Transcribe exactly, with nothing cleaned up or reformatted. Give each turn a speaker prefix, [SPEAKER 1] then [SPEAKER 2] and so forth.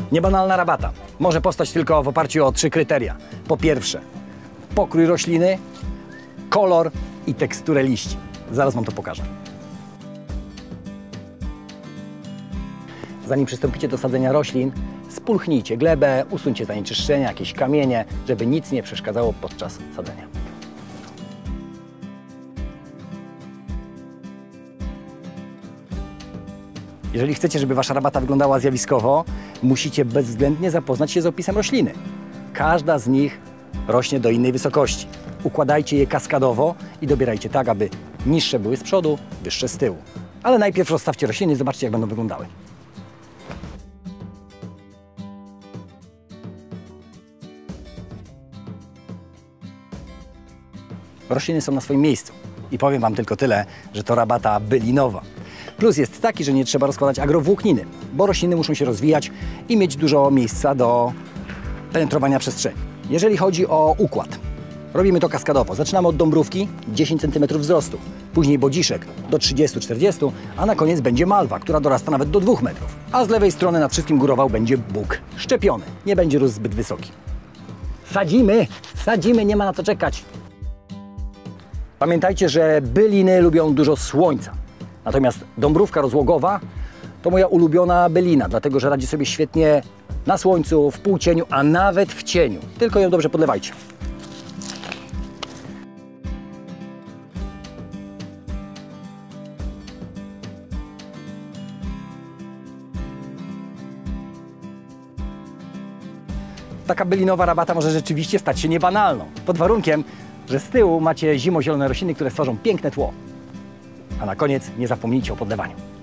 [SPEAKER 1] Niebanalna rabata może powstać tylko w oparciu o trzy kryteria. Po pierwsze, pokrój rośliny, kolor i teksturę liści. Zaraz Wam to pokażę. Zanim przystąpicie do sadzenia roślin, spulchnijcie glebę, usuńcie zanieczyszczenia, jakieś kamienie, żeby nic nie przeszkadzało podczas sadzenia. Jeżeli chcecie, żeby Wasza rabata wyglądała zjawiskowo, musicie bezwzględnie zapoznać się z opisem rośliny. Każda z nich rośnie do innej wysokości. Układajcie je kaskadowo i dobierajcie tak, aby niższe były z przodu, wyższe z tyłu. Ale najpierw rozstawcie rośliny i zobaczcie, jak będą wyglądały. Rośliny są na swoim miejscu i powiem Wam tylko tyle, że to rabata bylinowa. Plus jest taki, że nie trzeba rozkładać agrowłókniny, bo rośliny muszą się rozwijać i mieć dużo miejsca do penetrowania przestrzeni. Jeżeli chodzi o układ, robimy to kaskadowo. Zaczynamy od dąbrówki, dziesięć centymetrów wzrostu, później bodziszek do trzydziestu czterdziestu, a na koniec będzie malwa, która dorasta nawet do dwóch metrów. A z lewej strony nad wszystkim górował będzie bóg, szczepiony, nie będzie rósł zbyt wysoki. Sadzimy, sadzimy, nie ma na co czekać. Pamiętajcie, że byliny lubią dużo słońca. Natomiast dąbrówka rozłogowa to moja ulubiona bylina, dlatego że radzi sobie świetnie na słońcu, w półcieniu, a nawet w cieniu. Tylko ją dobrze podlewajcie. Taka bylinowa rabata może rzeczywiście stać się niebanalną, pod warunkiem, że z tyłu macie zimozielone rośliny, które stworzą piękne tło. A na koniec nie zapomnijcie o podlewaniu.